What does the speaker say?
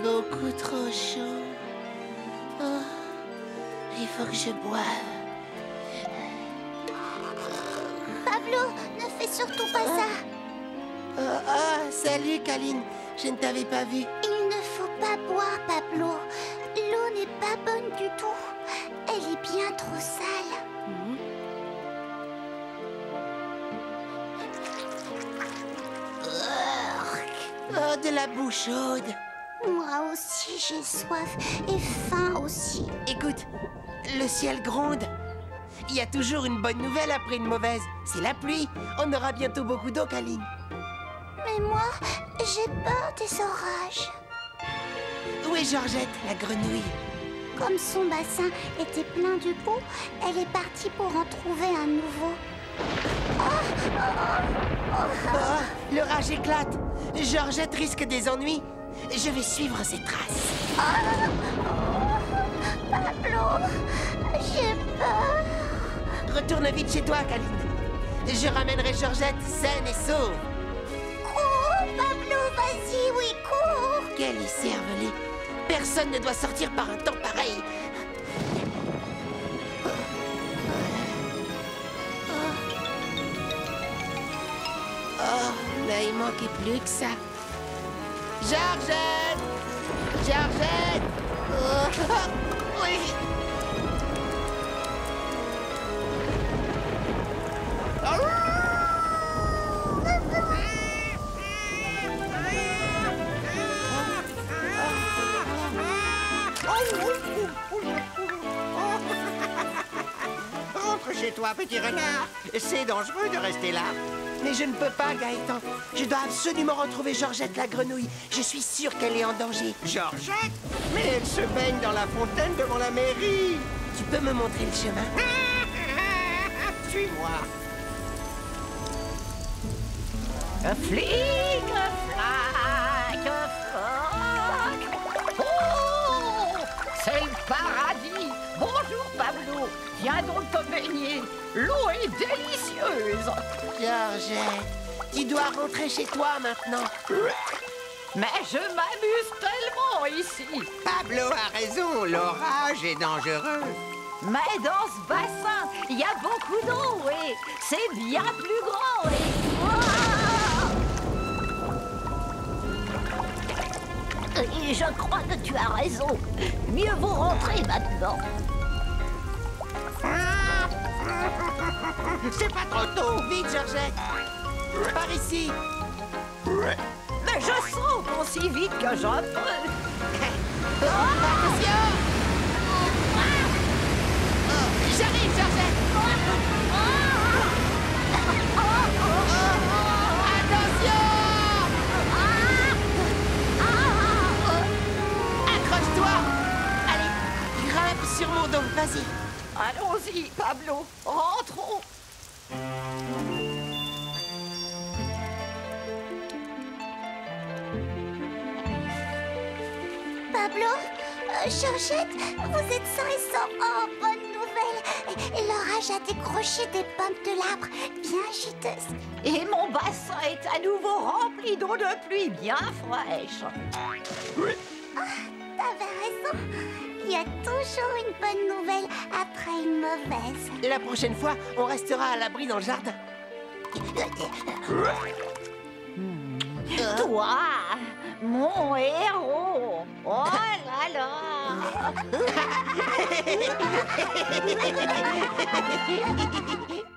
beaucoup trop chaud. Oh, il faut que je boive. Pablo, ne fais surtout pas ça. Salut, Kaline. Je ne t'avais pas vu. Il ne faut pas boire, Pablo. L'eau n'est pas bonne du tout. Elle est bien trop sale. Oh, de la boue chaude. Moi aussi, j'ai soif et faim aussi. Écoute, le ciel gronde. Il y a toujours une bonne nouvelle après une mauvaise. C'est la pluie. On aura bientôt beaucoup d'eau, Kaline. Mais moi, j'ai peur des orages. Où est Georgette, la grenouille? Comme son bassin était plein de boue, elle est partie pour en trouver un nouveau. Oh, l'orage éclate. Georgette risque des ennuis. Je vais suivre ses traces. Pablo, j'ai peur. Retourne vite chez toi, Kaline. Je ramènerai Georgette saine et sauve. Cours, Pablo, vas-y, oui, cours. Quelle écervelée. Personne ne doit sortir par un temps pareil. Oh, là, il manquait plus que ça. Georgette! Georgette! Oh, oui. Rentre chez toi, petit renard. C'est dangereux de rester là. Mais je ne peux pas, Gaëtan. Je dois absolument retrouver Georgette, la grenouille. Je suis sûre qu'elle est en danger. Georgette? Mais elle se baigne dans la fontaine devant la mairie. Tu peux me montrer le chemin? Suis-moi. Flic, flac, floc. Oh, c'est le paradis. Bonjour, Pablo. Viens donc te baigner. L'eau est délicieuse. Georgette, tu dois rentrer chez toi maintenant. Mais je m'amuse tellement ici. Pablo a raison, l'orage est dangereux. Mais dans ce bassin, il y a beaucoup d'eau et c'est bien plus grand. Et je crois que tu as raison. Mieux vaut rentrer maintenant. C'est pas trop tôt. Vite, Georgette. Par ici. Mais je sens qu'on si vite que j'en peux. Attention! J'arrive, Georgette! Attention! Accroche-toi! Allez, grimpe sur mon dos, vas-y. Allons-y, Pablo, rentrons. Pablo, Georgette, vous êtes sains et saufs. Oh, bonne nouvelle. Et l'orage a décroché des pommes de l'arbre bien juteuses. Et mon bassin est à nouveau rempli d'eau de pluie bien fraîche. T'avais raison. Il y a toujours une bonne nouvelle après une mauvaise. La prochaine fois, on restera à l'abri dans le jardin. Toi, mon héros. Oh là là.